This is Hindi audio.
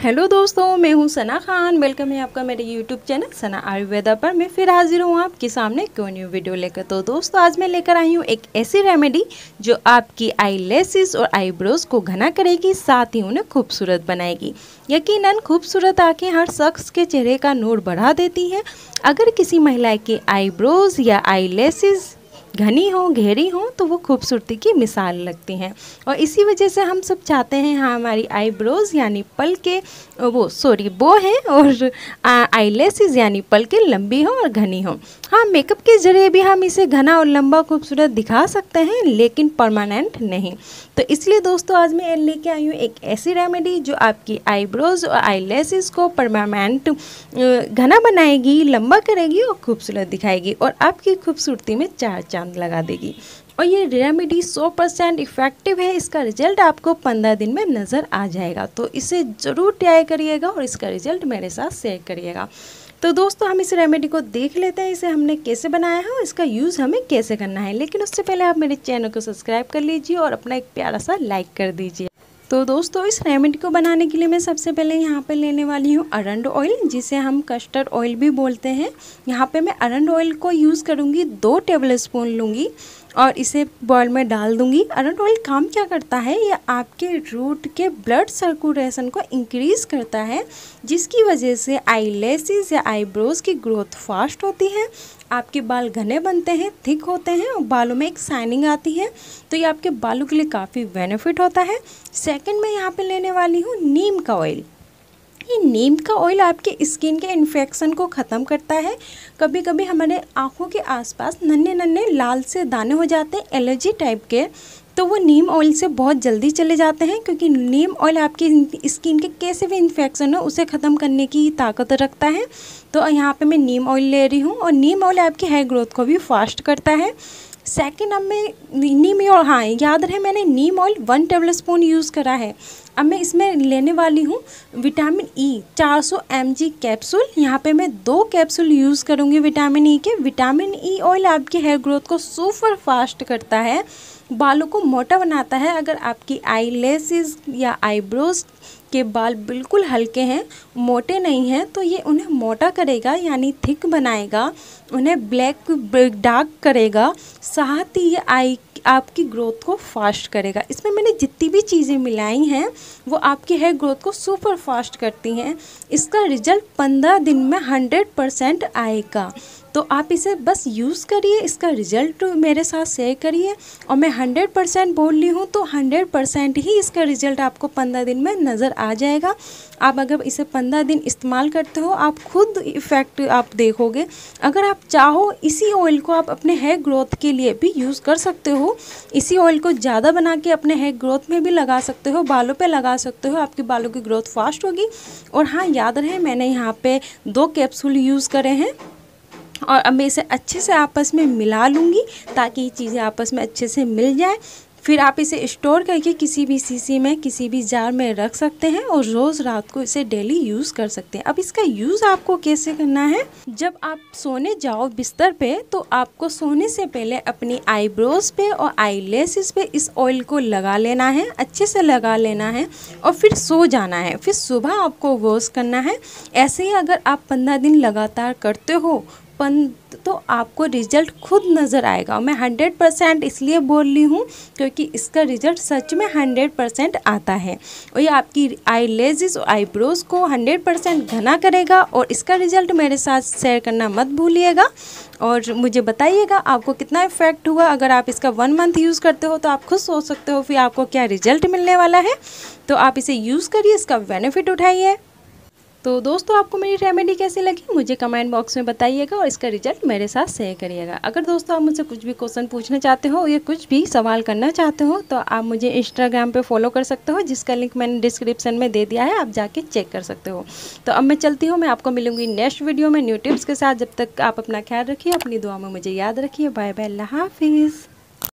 हेलो दोस्तों, मैं हूं सना खान। वेलकम है आपका मेरे यूट्यूब चैनल सना आयुर्वेदा पर। मैं फिर हाजिर हूं आपके सामने कोई न्यू वीडियो लेकर। तो दोस्तों, आज मैं लेकर आई हूं एक ऐसी रेमेडी जो आपकी आई लैसेस और आईब्रोज को घना करेगी, साथ ही उन्हें खूबसूरत बनाएगी। यकीनन खूबसूरत आंखें हर शख्स के चेहरे का नूर बढ़ा देती हैं। अगर किसी महिला के आईब्रोज या आई लैसेस घनी हो, गहरी हो, तो वो खूबसूरती की मिसाल लगती हैं। और इसी वजह से हम सब चाहते हैं हमारी आईब्रोज यानी पलकें बो हैं और आईलैसेस यानी पलकें लंबी हो और घनी हो। हाँ, मेकअप के जरिए भी हम इसे घना और लंबा खूबसूरत दिखा सकते हैं, लेकिन परमानेंट नहीं। तो इसलिए दोस्तों, आज मैं लेके आई हूँ एक ऐसी रेमेडी जो आपकी आईब्रोज और आईलैसेस को परमानेंट घना बनाएगी, लंबा करेगी और खूबसूरत दिखाएगी और आपकी खूबसूरती में चार चांद लगा देगी। और ये रेमेडी 100% इफ़ेक्टिव है। इसका रिजल्ट आपको 15 दिन में नज़र आ जाएगा। तो इसे ज़रूर ट्राई करिएगा और इसका रिजल्ट मेरे साथ शेयर करिएगा। तो दोस्तों, हम इस रेमेडी को देख लेते हैं, इसे हमने कैसे बनाया है और इसका यूज़ हमें कैसे करना है। लेकिन उससे पहले आप मेरे चैनल को सब्सक्राइब कर लीजिए और अपना एक प्यारा सा लाइक कर दीजिए। तो दोस्तों, इस रेमेडी को बनाने के लिए मैं सबसे पहले यहाँ पे लेने वाली हूँ अरंड ऑयल, जिसे हम कस्टर्ड ऑयल भी बोलते हैं। यहाँ पे मैं अरंड ऑयल को यूज़ करूँगी, 2 टेबलस्पून लूँगी और इसे बॉयल में डाल दूँगी। अरंड ऑयल काम क्या करता है, ये आपके रूट के ब्लड सर्कुलेशन को इंक्रीज़ करता है, जिसकी वजह से आईलैसेस या आईब्रोज की ग्रोथ फास्ट होती है, आपके बाल घने बनते हैं, थिक होते हैं और बालों में एक शाइनिंग आती है। तो ये आपके बालों के लिए काफ़ी बेनिफिट होता है। सेकंड, मैं यहाँ पे लेने वाली हूँ नीम का ऑयल। ये नीम का ऑयल आपके स्किन के इन्फेक्शन को ख़त्म करता है। कभी कभी हमारे आँखों के आसपास नन्हे नन्हे लाल से दाने हो जाते हैं, एलर्जी टाइप के, तो वो नीम ऑयल से बहुत जल्दी चले जाते हैं, क्योंकि नीम ऑयल आपकी स्किन के कैसे भी इन्फेक्शन हो उसे ख़त्म करने की ताकत रखता है। तो यहाँ पे मैं नीम ऑयल ले रही हूँ और नीम ऑयल आपकी हेयर ग्रोथ को भी फास्ट करता है। सेकंड, अब मैं नीम ऑयल, हाँ याद रहे, मैंने नीम ऑयल 1 टेबलस्पून यूज़ करा है। अब मैं इसमें लेने वाली हूँ विटामिन ई 400 mg कैप्सूल। यहाँ पे मैं 2 कैप्सूल यूज़ करूँगी विटामिन ई के। विटामिन ई ऑयल आपकी हेयर ग्रोथ को सुपर फास्ट करता है, बालों को मोटा बनाता है। अगर आपकी आई लैसेस या आईब्रोज के बाल बिल्कुल हल्के हैं, मोटे नहीं हैं, तो ये उन्हें मोटा करेगा यानी थिक बनाएगा, उन्हें ब्लैक डार्क करेगा, साथ ही ये आपकी ग्रोथ को फास्ट करेगा। इसमें मैंने जितनी भी चीज़ें मिलाई हैं वो आपकी हेयर ग्रोथ को सुपर फास्ट करती हैं। इसका रिजल्ट 15 दिन में 100% आएगा। तो आप इसे बस यूज़ करिए, इसका रिज़ल्ट मेरे साथ शेयर करिए। और मैं 100% बोल रही हूँ तो 100% ही इसका रिज़ल्ट आपको 15 दिन में नज़र आ जाएगा। आप अगर इसे 15 दिन इस्तेमाल करते हो, आप खुद इफ़ेक्ट आप देखोगे। अगर आप चाहो, इसी ऑयल को आप अपने हेयर ग्रोथ के लिए भी यूज़ कर सकते हो। इसी ऑयल को ज़्यादा बना के अपने हेयर ग्रोथ में भी लगा सकते हो, बालों पे लगा सकते हो, आपके बालों की ग्रोथ फास्ट होगी। और हाँ, याद रहे, मैंने यहाँ पे 2 कैप्सूल यूज़ करे हैं और अब मैं इसे अच्छे से आपस में मिला लूँगी ताकि ये चीज़ें आपस में अच्छे से मिल जाए। फिर आप इसे स्टोर करके किसी भी शीशी में, किसी भी जार में रख सकते हैं और रोज़ रात को इसे डेली यूज़ कर सकते हैं। अब इसका यूज़ आपको कैसे करना है, जब आप सोने जाओ बिस्तर पे, तो आपको सोने से पहले अपनी आईब्रोज पे और आई लैसेस पे इस ऑयल को लगा लेना है, अच्छे से लगा लेना है और फिर सो जाना है। फिर सुबह आपको वॉश करना है। ऐसे ही अगर आप 15 दिन लगातार करते हो तो आपको रिज़ल्ट खुद नज़र आएगा। मैं 100% इसलिए बोल रही हूँ क्योंकि इसका रिज़ल्ट सच में 100% आता है और ये आपकी आई लैसेस और आईब्रोज को 100% घना करेगा। और इसका रिज़ल्ट मेरे साथ शेयर करना मत भूलिएगा और मुझे बताइएगा आपको कितना इफ़ेक्ट हुआ। अगर आप इसका 1 मंथ यूज़ करते हो तो आप खुद सोच सकते हो फिर आपको क्या रिज़ल्ट मिलने वाला है। तो आप इसे यूज़ करिए, इसका बेनिफिट उठाइए। तो दोस्तों, आपको मेरी रेमेडी कैसी लगी मुझे कमेंट बॉक्स में बताइएगा और इसका रिजल्ट मेरे साथ शेयर करिएगा। अगर दोस्तों आप मुझसे कुछ भी क्वेश्चन पूछना चाहते हो या कुछ भी सवाल करना चाहते हो तो आप मुझे इंस्टाग्राम पे फॉलो कर सकते हो, जिसका लिंक मैंने डिस्क्रिप्शन में दे दिया है, आप जाके चेक कर सकते हो। तो अब मैं चलती हूँ, मैं आपको मिलूंगी नेक्स्ट वीडियो में न्यू टिप्स के साथ। जब तक आप अपना ख्याल रखिए, अपनी दुआ में मुझे याद रखिए। बाय बाय, अल्लाह हाफिज़।